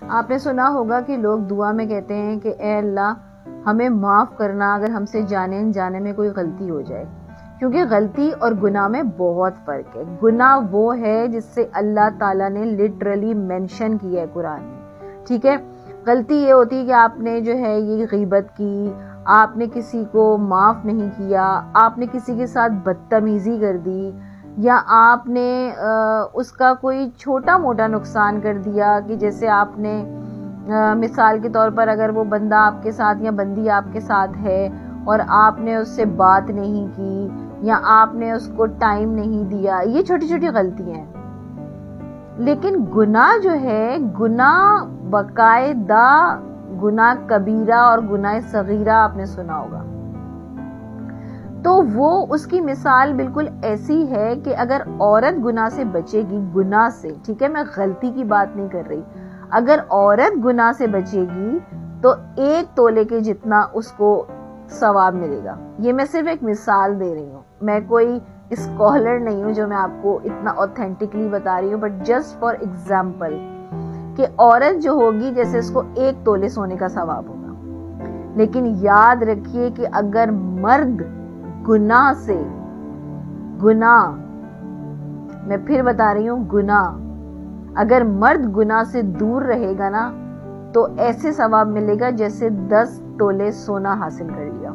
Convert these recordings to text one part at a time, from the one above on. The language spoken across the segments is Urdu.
آپ نے سنا ہوگا کہ لوگ دعا میں کہتے ہیں کہ اے اللہ ہمیں معاف کرنا اگر ہم سے جانے انجانے میں کوئی غلطی ہو جائے، کیونکہ غلطی اور گناہ میں بہت فرق ہے۔ گناہ وہ ہے جس سے اللہ تعالیٰ نے لٹرلی مینشن کیا ہے قرآن میں، ٹھیک ہے۔ غلطی یہ ہوتی ہے کہ آپ نے جو ہے یہ غیبت کی، آپ نے کسی کو معاف نہیں کیا، آپ نے کسی کے ساتھ بدتمیزی کر دی، یا آپ نے اس کا کوئی چھوٹا موٹا نقصان کر دیا، کہ جیسے آپ نے مثال کے طور پر اگر وہ بندہ آپ کے ساتھ یا بندی آپ کے ساتھ ہے اور آپ نے اس سے بات نہیں کی یا آپ نے اس کو ٹائم نہیں دیا، یہ چھوٹی چھوٹی غلطیاں ہیں۔ لیکن گناہ جو ہے، گناہ باقاعدہ گناہ کبیرہ اور گناہ صغیرہ آپ نے سنا ہوگا، تو وہ اس کی مثال بالکل ایسی ہے کہ اگر عورت گناہ سے بچے گی، گناہ سے، ٹھیک ہے، میں غلطی کی بات نہیں کر رہی، اگر عورت گناہ سے بچے گی تو 1 تولے کے جتنا اس کو ثواب ملے گا۔ یہ میں صرف ایک مثال دے رہی ہوں، میں کوئی اسکالر نہیں ہوں جو میں آپ کو اتنا اوتھینٹکلی بتا رہی ہوں، بٹ جسٹ فار ایگزامپل کہ عورت جو ہوگی جیسے اس کو 1 تولے سونے کا ثواب ہوگا۔ لیکن یاد رکھیے کہ اگر مرد گناہ سے، گناہ، میں پھر بتا رہی ہوں گناہ، اگر مرد گناہ سے دور رہے گا نا تو ایسے ثواب ملے گا جیسے 10 تولے سونا حاصل کر لیا۔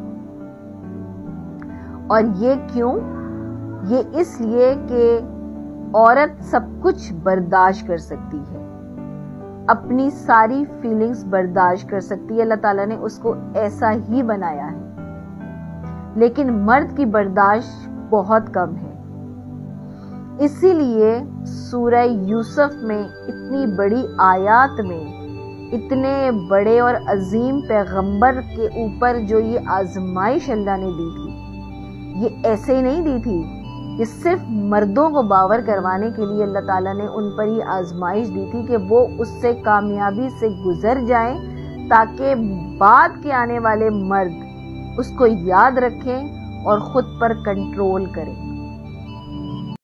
اور یہ کیوں؟ یہ اس لیے کہ عورت سب کچھ برداشت کر سکتی ہے، اپنی ساری فیلنگز برداشت کر سکتی ہے، اللہ تعالیٰ نے اس کو ایسا ہی بنایا ہے، لیکن مرد کی برداشت بہت کم ہے۔ اسی لیے سورہ یوسف میں اتنی بڑی آیات میں اتنے بڑے اور عظیم پیغمبر کے اوپر جو یہ آزمائش اللہ نے دی تھی، یہ ایسے ہی نہیں دی تھی کہ صرف مردوں کو باور کروانے کے لیے اللہ تعالیٰ نے ان پر یہ آزمائش دی تھی کہ وہ اس سے کامیابی سے گزر جائیں تاکہ بعد کے آنے والے مرد اس کو یاد رکھیں اور خود پر کنٹرول کریں۔